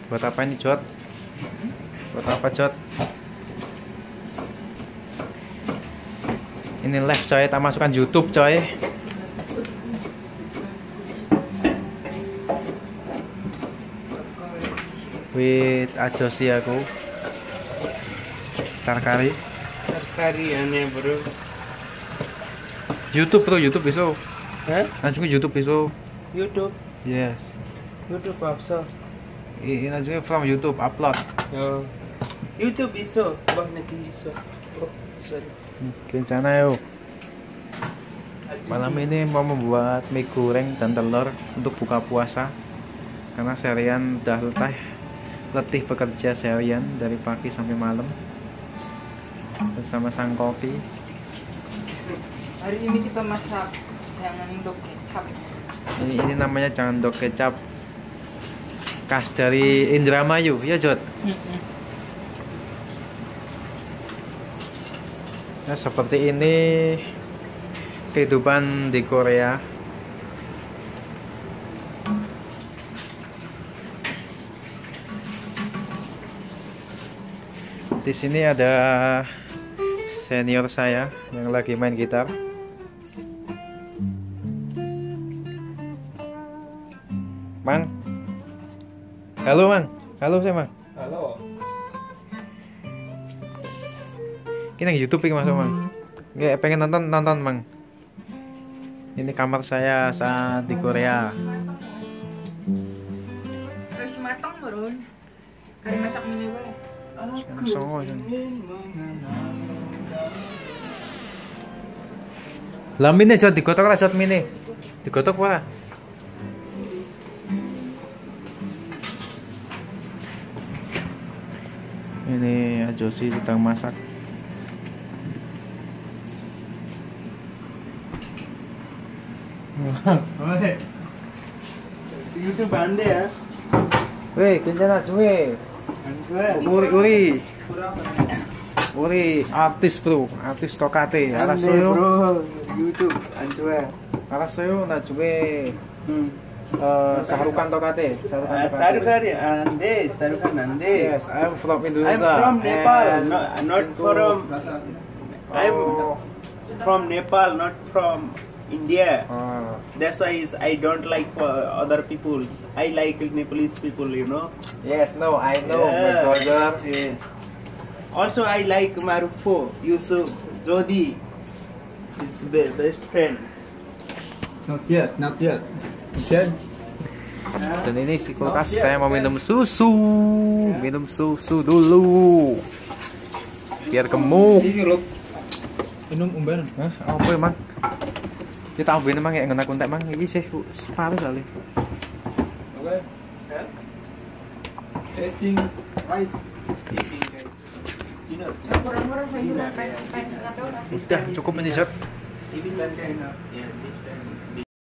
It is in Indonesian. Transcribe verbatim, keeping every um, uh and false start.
Buat apa ini, Jot? Buat apa, Jot? Ini live, coy. Tak masukkan YouTube, coy. Wait, ajosi aku. Tarkari. Tarkari aneh, bro. YouTube, bro. YouTube besok. Hah? Lanjutnya YouTube besok. YouTube. Yes. YouTube apa? Ini lanjutnya from YouTube upload. Oh. YouTube iso, bah nanti iso. Oh, sorry. Rencana yuk. Malam ini mau membuat mie goreng dan telur untuk buka puasa. Karena seharian udah letih, letih bekerja seharian dari pagi sampai malam bersama sang kopi. Hari ini kita masak jangan dok kecap. Ini, ini namanya jangan dok kecap. Khas dari Indramayu, ya Jod? Nah, seperti ini kehidupan di Korea. Di sini ada senior saya yang lagi main gitar. Mang. Halo, Mang. Halo, saya, Mang. Halo. Ini yang YouTube ini masuk, Mang. Nggak pengen nonton nonton, Mang. Ini kamar saya saat di Korea. Terus matang baru. Kali masak mini wae. Songo. Lah mini jod digotok ora jod mini. Digotok ora? Ini Ajosi sedang masak. Oke. YouTube bande ya. Weh, kencana cuy. Uri uri. Uri artis bro, artis tokate. Arasoyo. Bro, YouTube anjue. Arasoyo na cuy. Hmm. Eh, Sahrukan tokate. Sahrukan tokate. Sarukar ande, Sarukar ande. Yes, I'm from I'm Indonesia. from Nepal, And no, not from. I'm Oh. from Nepal, not from India. Ah. That's why is I don't like uh, other people's. I like Nepalese people, you know. Yes, no, I know, my Yeah. brother. Yeah. Also, I like Marufo, Yusuf, Jodi. His be- best friend. Not yet, not yet. Said Dan ini si kulkas, saya mau minum susu. Minum susu dulu. Biar gemuk. minum umban. Hah, apa emang? Kita ambil emang kayak ngena kuntek emang ini sih separuh kali. Okay. Eating rice. Dinner. Kurang-kurang sayur pengen pengen setengah tahun. Udah cukup ini Jod. This time, yeah, this time.